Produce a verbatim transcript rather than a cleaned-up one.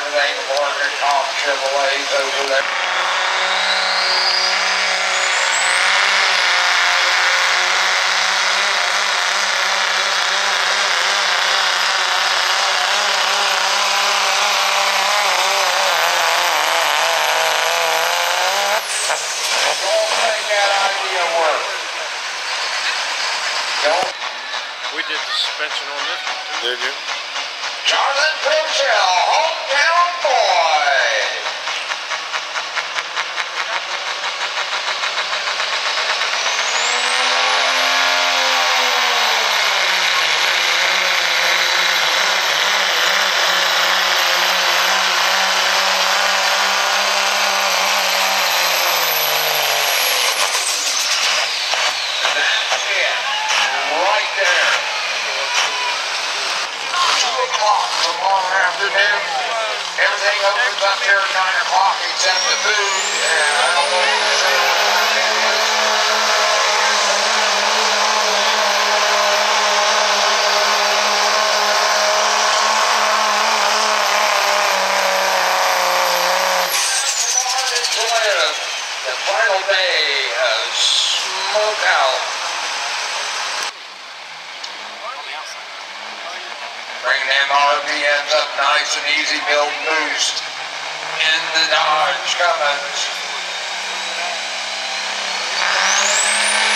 everything, Morgan Top Chevrolet's over there. We did the suspension on this one too. Did you? Jonathan Pitchell, hometown boy. That's it. Right there. two o'clock tomorrow afternoon. Everything opens up here at nine o'clock except the food. And I don't know if it's sure what it is. The final day of smokeout. Bring them R P Ms up nice and easy, build boost in the Dodge Cummins.